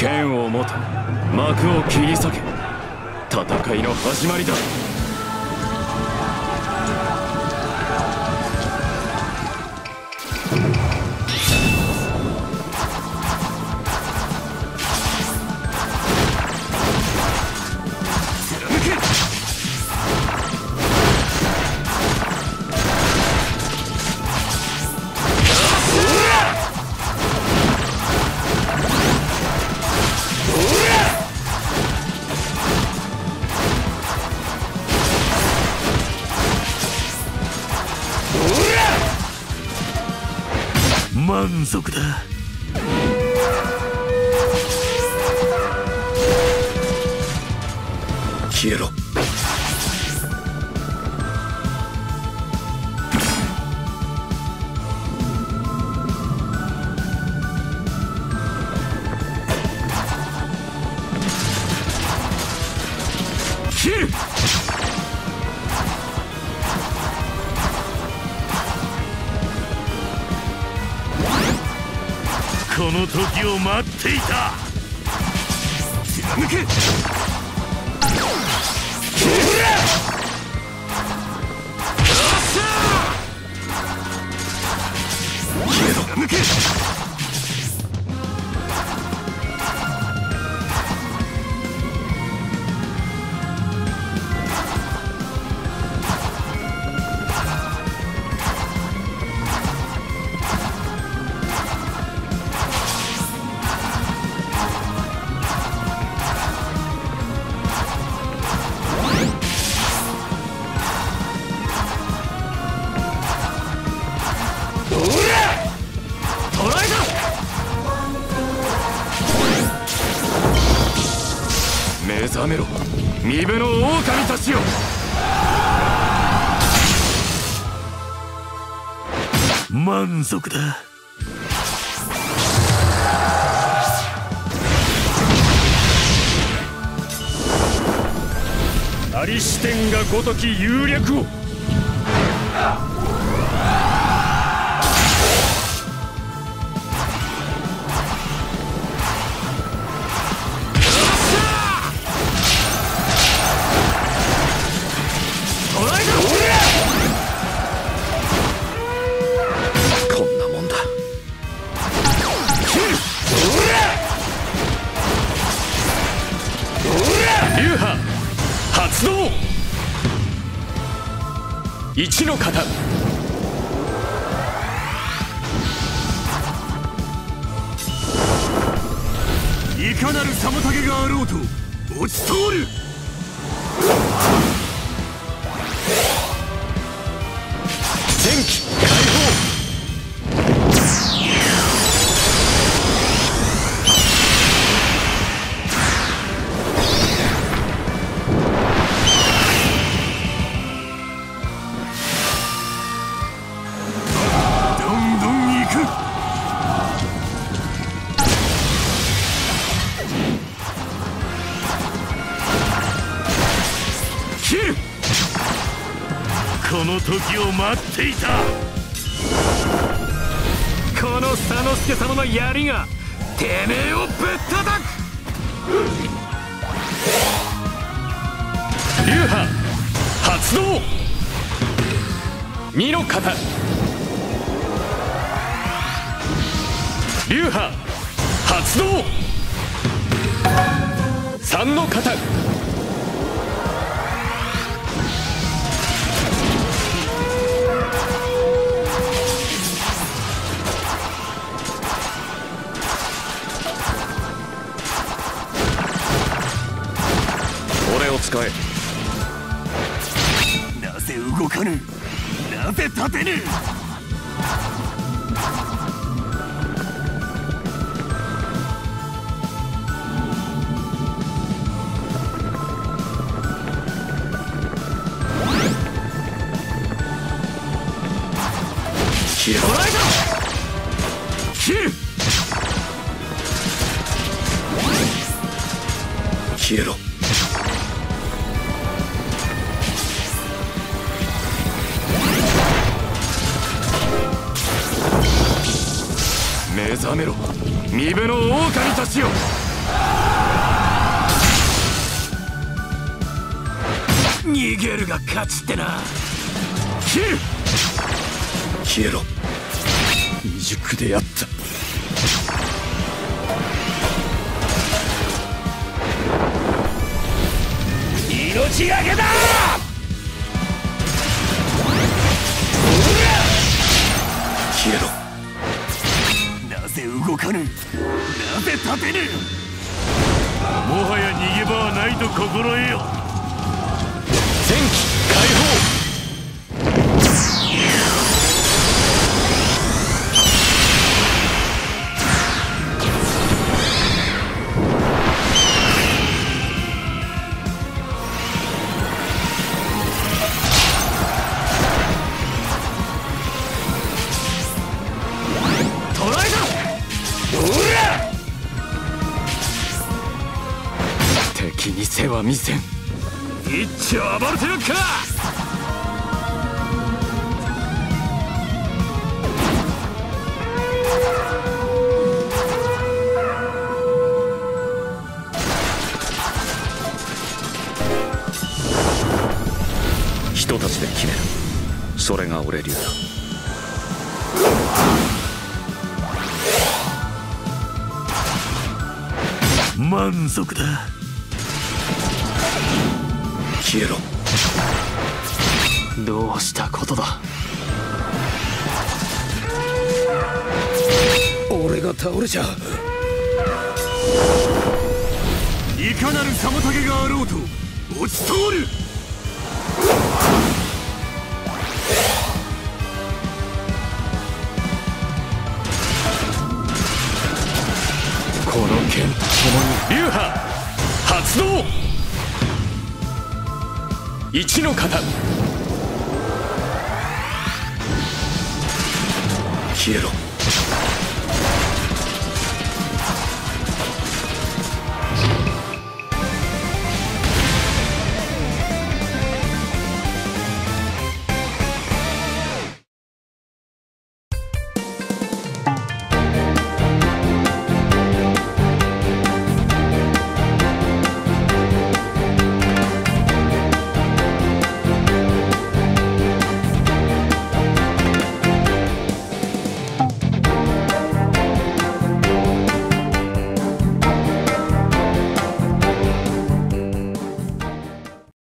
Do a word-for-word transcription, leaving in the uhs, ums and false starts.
剣を持て、幕を切り裂け。戦いの始まりだ。 満足だ。消えろ。 切る。 この時を待っていた。 貫け。貫け。目覚めろ、身辺の狼たちよ。 満足だ。 アリシテンがごとき有略を。流派発動。一の型。 いかなる妨げがあろうと落ち通る。 前期解放。 この時を待っていた。 この佐之助様の槍がてめえをぶったたく。流派発動。二の型。流派発動。三の型。使え。 なぜ動かぬ。なぜ立てぬ。 切る。切る。消えろ。目覚めろ、身辺の狼たちよ。 逃げるが勝ちってな。 消える。 消えろ。未熟であった。 命がけだ。 消えろ。 なぜ動かぬ。なぜ立てぬ。もはや逃げ場はないと心得よ。 戦機解放。敵に背は見せん。一丁暴れてるか。 人たちで決める。それが俺流だ。 満足だ。 消えろ。 どうしたことだ。 俺が倒れちゃいかなる妨げがあろうと落ち通る。 この剣と共に流派発動。一の型。 消えろ。